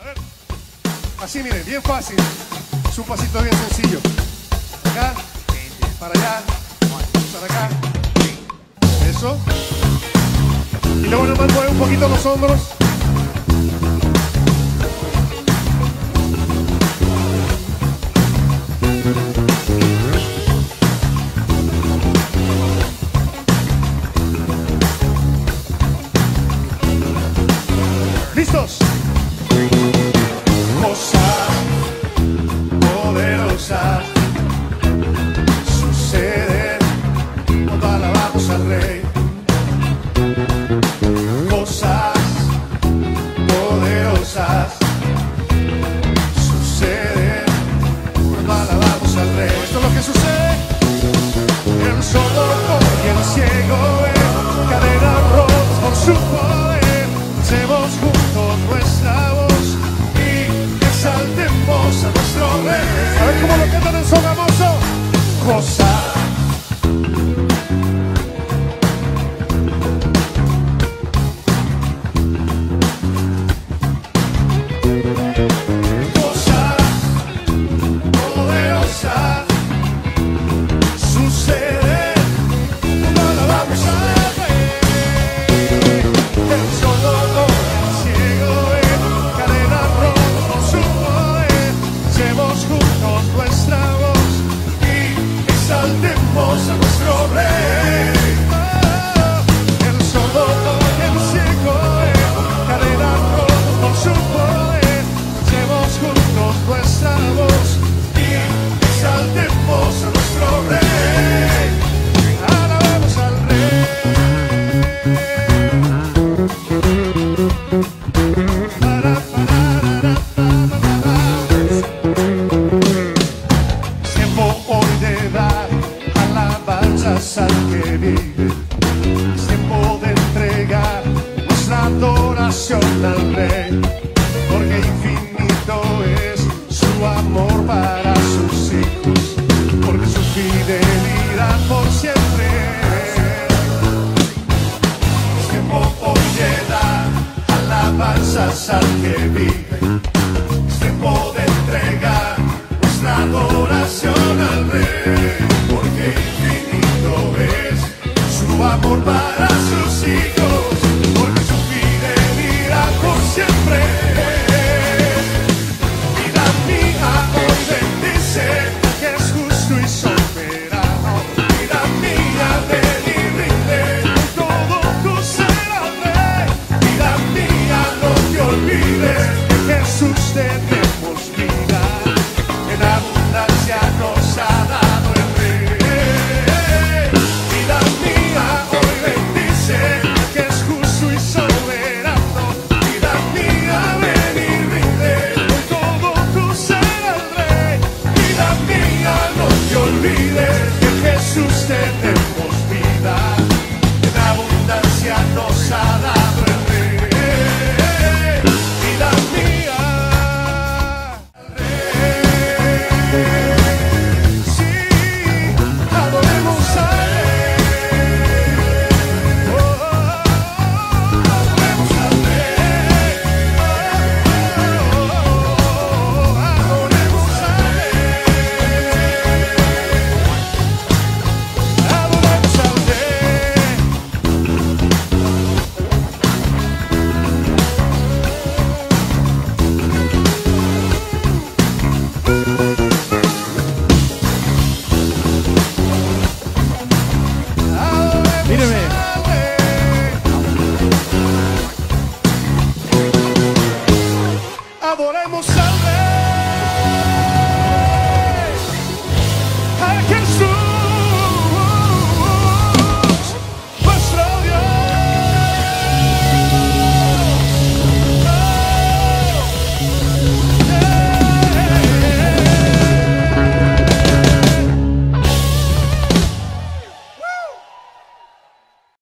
Así, miren, bien fácil. Es un pasito bien sencillo. Acá, para allá, para acá. Eso. Y luego nomás mueve un poquito los hombros. ¿Listos? Cosas poderosas suceden cuando alabamos al Rey. Cosas poderosas suceden cuando alabamos al Rey. Esto es lo que sucede. El sordo y el ciego ven cadenas rotas por su poder. Hacemos juntos nuestra voz y exaltemos a nuestro Rey. A ver cómo lo cantan en son famoso. Cosas poderosas suceden cuando alabamos al Rey. El sordo y el ciego ven cadenas rotas por su poder. Hacemos juntos nuestra voz y exaltemos a nuestro Rey. El sordo y el ciego ven cadenas rotas por su poder. Hacemos juntos nuestra voz y exaltemos a nuestro Rey. Alabamos al Rey. Es tiempo hoy de dar alabanzas al que vive. Es tiempo de entregar nuestra adoración al Rey, porque infinito es su amor para sus hijos, porque su fidelidad por siempre. Es tiempo hoy de dar alabanzas al que vive. Es tiempo de entregar nuestra adoración al Rey, porque infinito es su amor para sus hijos, porque su fidelidad por siempre.